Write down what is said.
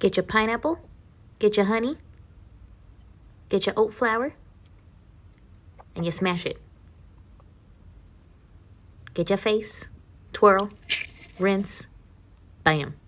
Get your pineapple, get your honey, get your oat flour, and you smash it. Get your face, twirl, rinse, bam.